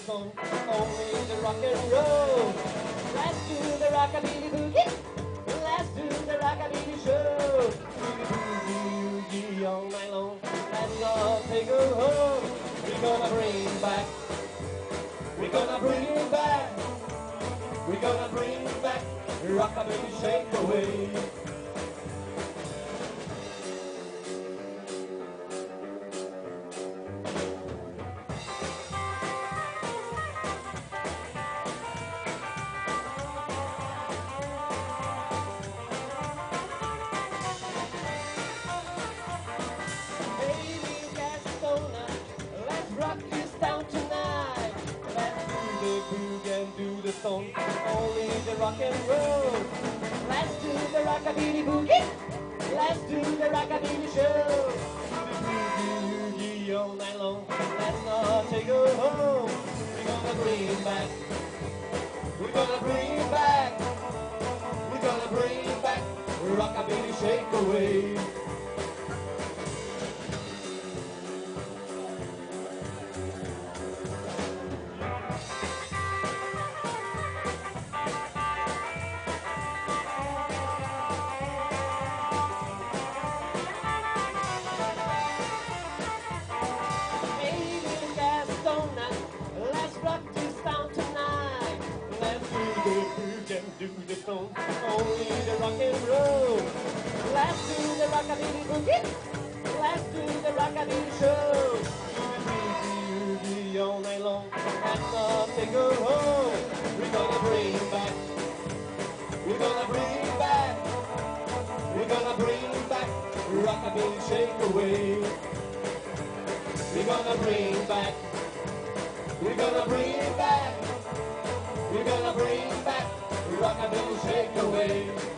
song, only the rock and roll. Let's do the rockabilly boogie. Let's do the rockabilly show. Boogie boogie all night long. Let's all take her home. We're gonna bring back. We're gonna bring back. We're gonna bring back rockabilly shake away. Rock this town tonight. Let's do the boogie and do the song, only the rock and roll. Let's do the rockabilly boogie. Let's do the rockabilly show. Boogie boogie all night long. Let's not take her home. We're gonna bring back. We're gonna bring back. We're gonna bring back rockabilly shake away. Do the song, only the rock and roll. Let's do the rockabilly boogie. Let's do the rockabilly show. Boogie boogie all night long. Let's not take her home. We're gonna bring back. We're gonna bring back. We're gonna bring back rockabilly shake away. We're gonna bring back. We're gonna bring back. We're gonna bring back rockabilly shake away.